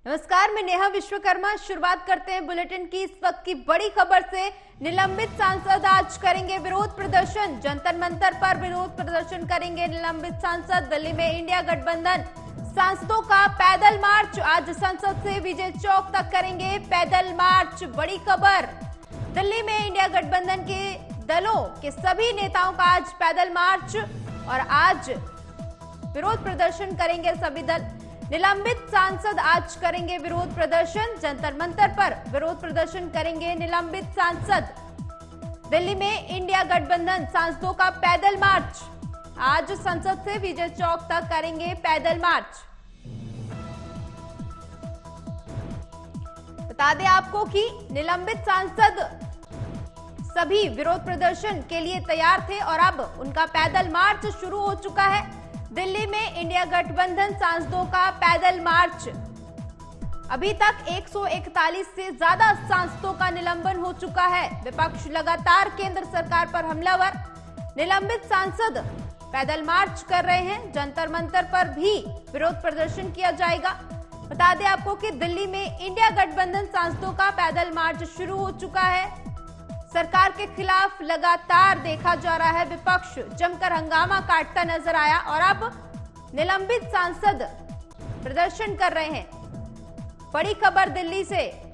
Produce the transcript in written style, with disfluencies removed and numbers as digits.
नमस्कार, मैं नेहा विश्वकर्मा। शुरुआत करते हैं बुलेटिन की इस वक्त की बड़ी खबर से। निलंबित सांसद आज करेंगे विरोध प्रदर्शन। जंतर मंतर पर विरोध प्रदर्शन करेंगे निलंबित सांसद। दिल्ली में इंडिया गठबंधन सांसदों का पैदल मार्च। आज संसद से विजय चौक तक करेंगे पैदल मार्च। बड़ी खबर, दिल्ली में इंडिया गठबंधन के दलों के सभी नेताओं का आज पैदल मार्च और आज विरोध प्रदर्शन करेंगे सभी दल। निलंबित सांसद आज करेंगे विरोध प्रदर्शन। जंतर मंतर पर विरोध प्रदर्शन करेंगे निलंबित सांसद। दिल्ली में इंडिया गठबंधन सांसदों का पैदल मार्च। आज संसद से विजय चौक तक करेंगे पैदल मार्च। बता दें आपको कि निलंबित सांसद सभी विरोध प्रदर्शन के लिए तैयार थे और अब उनका पैदल मार्च शुरू हो चुका है। दिल्ली में इंडिया गठबंधन सांसदों का पैदल मार्च। अभी तक 141 से ज्यादा सांसदों का निलंबन हो चुका है। विपक्ष लगातार केंद्र सरकार पर हमलावर। निलंबित सांसद पैदल मार्च कर रहे हैं। जंतर मंतर पर भी विरोध प्रदर्शन किया जाएगा। बता दें आपको कि दिल्ली में इंडिया गठबंधन सांसदों का पैदल मार्च शुरू हो चुका है। सरकार के खिलाफ लगातार देखा जा रहा है विपक्ष जमकर हंगामा काटता नजर आया और अब निलंबित सांसद प्रदर्शन कर रहे हैं। बड़ी खबर दिल्ली से।